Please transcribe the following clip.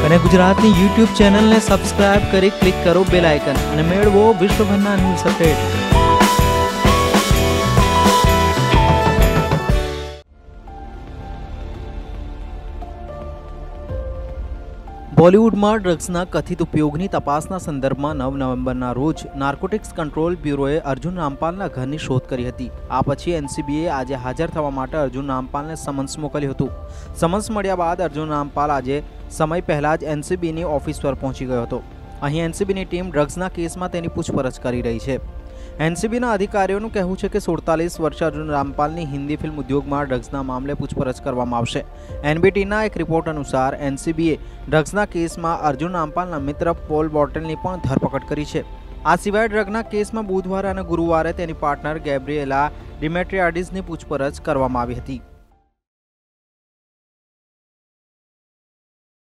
અને ગુજરાતની YouTube ચેનલને સબસ્ક્રાઇબ કરી ક્લિક કરો બેલ આઇકન અને મેળવો વિશ્વભરના ન્યૂઝ અપડેટ। બોલિવૂડમાં ડ્રગ્સના કથિત ઉપયોગની તપાસના સંદર્ભમાં 9 નવેમ્બરના રોજ નાર્કોટિક્સ કંટ્રોલ બ્યુરોએ અર્જુન રામપાલના ઘરની શોધ કરી હતી। આ પછી એનસીબીએ આજે હાજર થવા માટે અર્જુન રામપાલને સમન્સ મોકલ્યું હતું। સમન્સ મળ્યા બાદ અર્જુન રામપાલ આજે સમય પહેલા જ એનસીબીની ઓફિસ પર પહોંચી ગયો હતો। અહીં એનસીબીની ટીમ ડ્રગ્સના કેસમાં તેની પૂછપરછ કરી રહી છે। એનસીબીના અધિકારીઓનું કહેવું છે કે 47 વર્ષીય અર્જુન રામપાલની હિન્દી ફિલ્મ ઉદ્યોગમાં ડ્રગ્સના મામલે પૂછપરછ કરવામાં આવશે। એનબીટીના એક રિપોર્ટ અનુસાર એનસીબીએ ડ્રગ્સના કેસમાં અર્જુન રામપાલના મિત્ર પોલ બોટલની પણ ધરપકડ કરી છે। આ સિવાય ડ્રગના કેસમાં બુધવારે અને ગુરુવારે તેની પાર્ટનર ગેબ્રિએલા ડિમેટ્રિયાડિસની પૂછપરછ કરવામાં આવી હતી।